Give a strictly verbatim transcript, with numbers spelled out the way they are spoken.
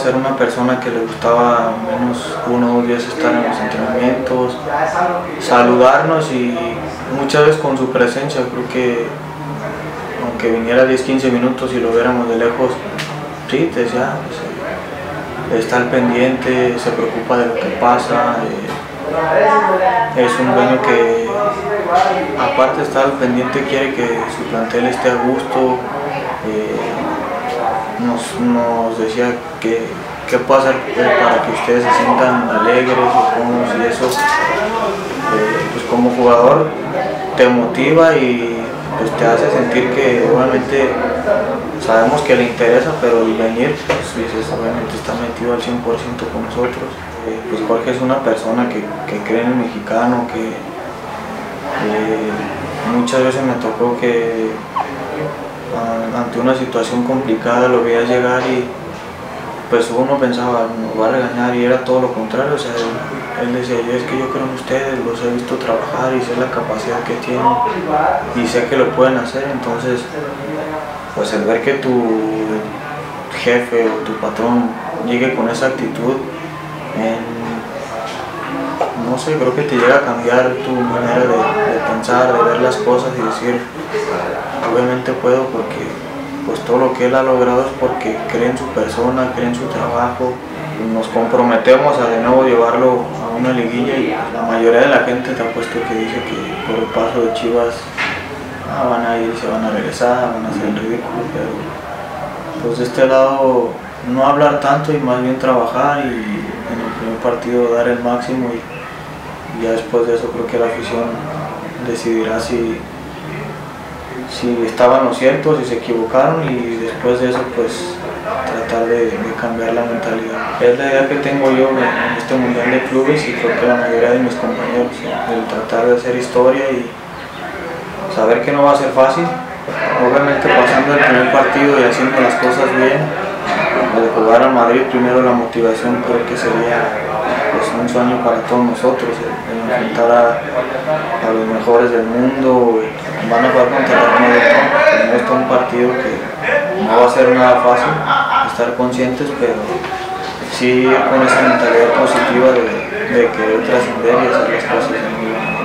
era una persona que le gustaba al menos uno o dos días estar en los entrenamientos, saludarnos y muchas veces con su presencia. Creo que aunque viniera diez quince minutos y lo viéramos de lejos, sí, te decía, pues, está al pendiente, se preocupa de lo que pasa. Eh, es un dueño que, aparte de estar al pendiente, quiere que su plantel esté a gusto. Eh, nos, nos decía que qué puede hacer para que ustedes se sientan alegres y cómodos, y eso, eh, pues como jugador te motiva y pues te hace sentir que obviamente sabemos que le interesa, pero el venir, pues dices, obviamente está metido al cien por ciento con nosotros. Eh, pues Jorge es una persona que, que cree en el mexicano, que eh, muchas veces me tocó que ante una situación complicada lo veías llegar y pues uno pensaba, nos va a regañar, y era todo lo contrario. O sea, él, él decía, yo es que yo creo en ustedes, los he visto trabajar y sé la capacidad que tienen y sé que lo pueden hacer. Entonces, pues el ver que tu jefe o tu patrón llegue con esa actitud, en, no sé, creo que te llega a cambiar tu manera de, de pensar, de ver las cosas y decir, obviamente puedo, porque pues todo lo que él ha logrado es porque cree en su persona, cree en su trabajo. Nos comprometemos a de nuevo llevarlo a una liguilla y la mayoría de la gente te apuesto que dice que por el paso de Chivas ah, van a ir, se van a regresar, van a hacer el ridículo, pero pues de este lado no hablar tanto y más bien trabajar y en el primer partido dar el máximo, y, y ya después de eso creo que la afición decidirá si si estaban lo cierto, si se equivocaron, y después de eso pues tratar de, de cambiar la mentalidad. Es la idea que tengo yo en, en este Mundial de Clubes, y creo que la mayoría de mis compañeros, el tratar de hacer historia y saber que no va a ser fácil. Obviamente pasando el primer partido y haciendo las cosas bien, de jugar a Madrid primero, la motivación creo que sería pues un sueño para todos nosotros, el, el enfrentar a, a los mejores del mundo. Van a jugar contra el Real Madrid, no es un partido que no va a ser nada fácil, estar conscientes, pero sí con esa mentalidad positiva de, de querer trascender y hacer las cosas bien.